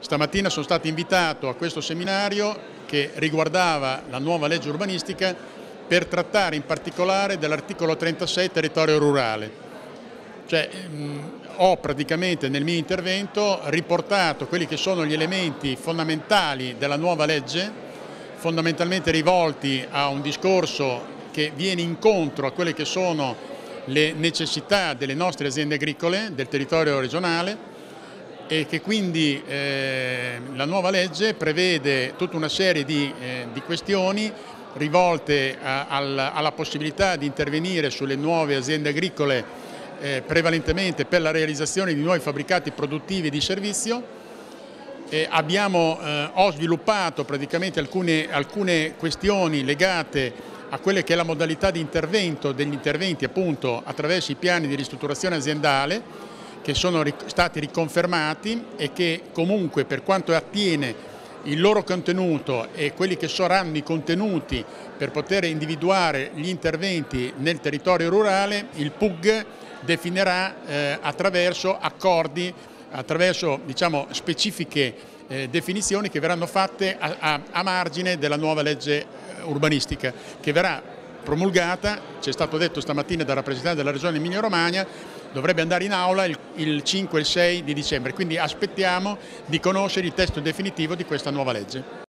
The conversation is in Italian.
Stamattina sono stato invitato a questo seminario che riguardava la nuova legge urbanistica per trattare in particolare dell'articolo 36 territorio rurale. Cioè, ho praticamente nel mio intervento riportato quelli che sono gli elementi fondamentali della nuova legge, fondamentalmente rivolti a un discorso che viene incontro a quelle che sono le necessità delle nostre aziende agricole, del territorio regionale, e che quindi la nuova legge prevede tutta una serie di questioni rivolte alla possibilità di intervenire sulle nuove aziende agricole prevalentemente per la realizzazione di nuovi fabbricati produttivi e di servizio. Ho sviluppato praticamente alcune questioni legate a quelle che è la modalità di intervento degli interventi appunto attraverso i piani di ristrutturazione aziendale, che sono stati riconfermati e che comunque per quanto attiene il loro contenuto e quelli che saranno i contenuti per poter individuare gli interventi nel territorio rurale, il PUG definirà attraverso accordi, attraverso specifiche definizioni che verranno fatte a margine della nuova legge urbanistica che verrà promulgata, ci è stato detto stamattina dal rappresentante della Regione Emilia-Romagna, dovrebbe andare in aula il 5 e il 6 di dicembre, quindi aspettiamo di conoscere il testo definitivo di questa nuova legge.